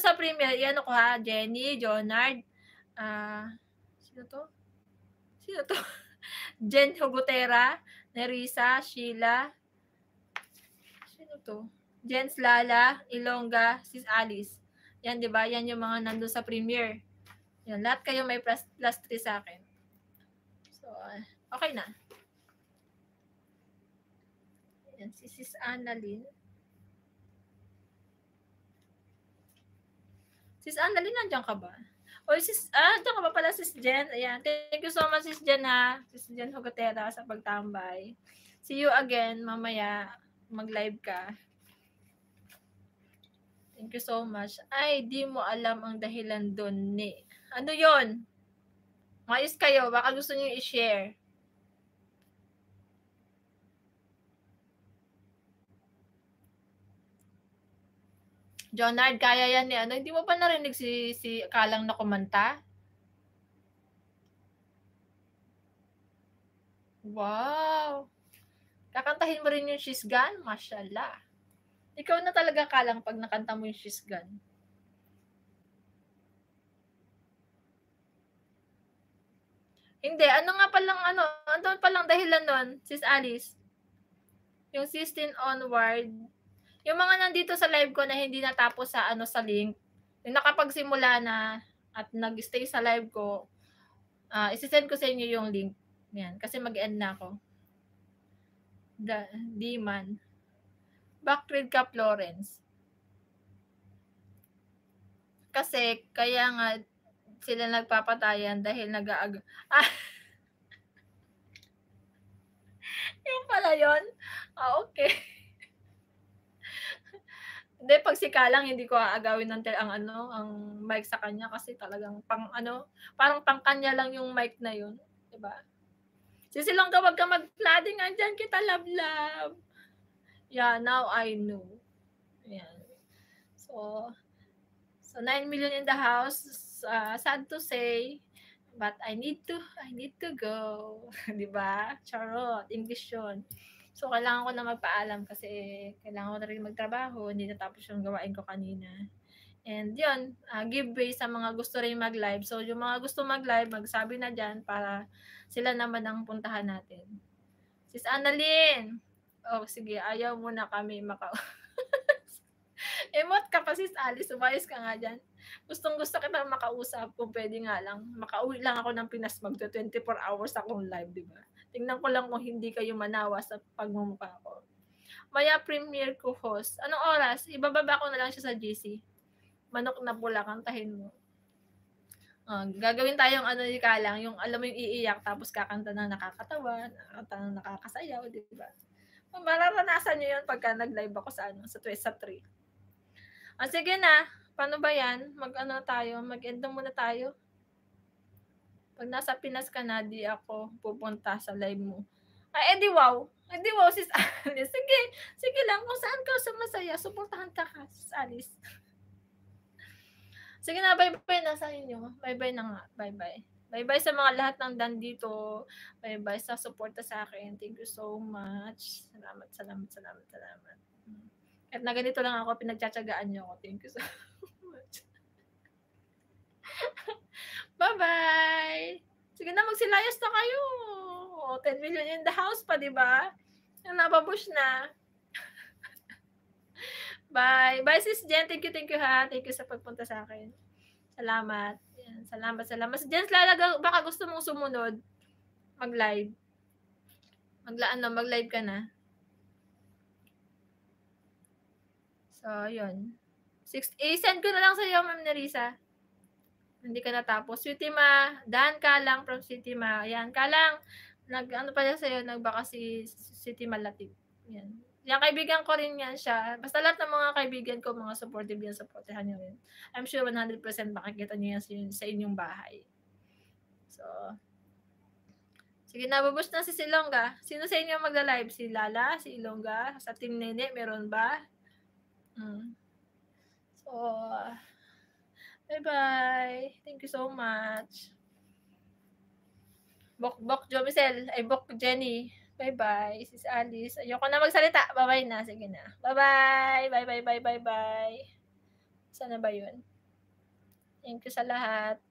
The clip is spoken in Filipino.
sa premier, yan ko ha, Jenny, Jonard, sino to? Sino to? Jen Hugotera, Nerissa, Sheila, sino to? Jens Lala, Ilongga, Sis Alice. Yan, di ba? Yan yung mga nandun sa premier. Yan, lahat kayo may plus 3 sa akin. So, okay na. Yan, si Sis Annalyn. Sis Annalyn, nandiyan ka ba? O, nandiyan ka ba pala, Sis Jen? Ayan, thank you so much, Sis Jen, ha? Sis Jen Hugotera sa pagtambay. See you again, mamaya. Mag-live ka. Thank you so much. Ay, di mo alam ang dahilan doon ni. Ano yon? Mayos kayo, baka gusto niyo i-share. Jonard, kaya yan ni ano? Hindi mo pa narinig si Kalang na kumanta? Wow! Kakantahin mo rin yung She's Gone? Mashallah. Ikaw na talaga, Kalang, pag nakanta mo yung She's Gone. Hindi, ano nga palang ano palang dahilan nun, Sis Alice? Yung 16 onward, yung mga nandito sa live ko na hindi natapos sa ano sa link, yung nakapagsimula na at nag-stay sa live ko, isi-send ko sa inyo yung link. Yan, kasi mag-end na ako. Di-man. Backread ka, Florence. Kasi, kaya nga, sila nagpapatayan dahil yung pala yun? Okay. Hindi, pag si Kalang, hindi ko aagawin ang mic sa kanya kasi talagang parang pang kanya lang yung mic na yun. Diba? Sisilong ka, wag ka mag-flooding, andyan kita, love. Yeah, now I know. Yan. So 9 million in the house, sad to say, but I need to go. Diba? Charot, English yun. So, kailangan ko na magpaalam kasi kailangan ko na rin magtrabaho. Hindi natapos yung gawain ko kanina. And yun, giveaway sa mga gusto rin mag-live. So, yung mga gusto mag-live, magsabi na dyan para sila naman ang puntahan natin. Sis Annalyn! Oh, sige, ayaw muna kami Emot ka pa, Sis Alice. Umayos ka nga dyan. Gustong-gusto kita makausap kung pwede nga lang. Makauwi lang ako ng Pinas, magto 24 hours akong live, di ba? Tingnan ko lang kung hindi kayo manawa sa pagmumukha ko. Maya premiere ko host. Anong oras? Ibababa ko na lang siya sa GC. Manok na pula, kantahin mo. Gagawin tayong ni Kalang, yung alam mo yung iiyak tapos kakanta ng nakakatawa, kakanta ng nakakasayaw, di ba? Mararanasan nyo yun pagka nag-live ako sa sa 3. Sige na. Paano ba yan? Mag-end muna tayo. Pag nasa Pinas ka na, di ako pupunta sa live mo. Edi wow, Sis Alice. Sige lang. Kung saan ka sumasaya, suportahan ka, Sis Alice. Sige na, bye-bye na sa inyo. Bye-bye na nga. Bye-bye. Bye-bye sa mga lahat ng dito. Bye-bye sa suporta sa akin. Thank you so much. Salamat. At na ganito lang ako, pinagtsatsagaan niyo ako. Thank you so much. Bye-bye! Sige na, magsilayas na kayo. 10 million in the house pa, di ba? Yung nababush na. Bye! Bye, Sis Jen. Thank you ha. Thank you sa pagpunta sa akin. Salamat. Yan, salamat. Si Jen, baka gusto mong sumunod. Mag-live. Mag-live ka na. So, yun. I-send ko na lang sa iyo, Ma'am Nerissa. Hindi ka natapos. Sweetie Ma, Dan Kalang from Sweetie Ma. Ayan, Kalang, pala sa'yo, nagbaka si Sweetie Malatip. Yan. Yung kaibigan ko rin yan siya. Basta lahat ng mga kaibigan ko, mga supportive yan, supportahan nyo rin. I'm sure 100% makikita nyo yan sa inyong bahay. So, sige na, babus na si Ilongga. Sino sa inyo magla-live? Si Lala, si Ilongga, sa Team Nene, meron ba? So, bye-bye. Thank you so much. Bok Jomicel. Ay, Bok Jenny. Bye-bye. Sis Alice. Ayoko na magsalita. Bye-bye na. Sige na. Bye-bye. Bye-bye. Sana ba yun? Thank you sa lahat.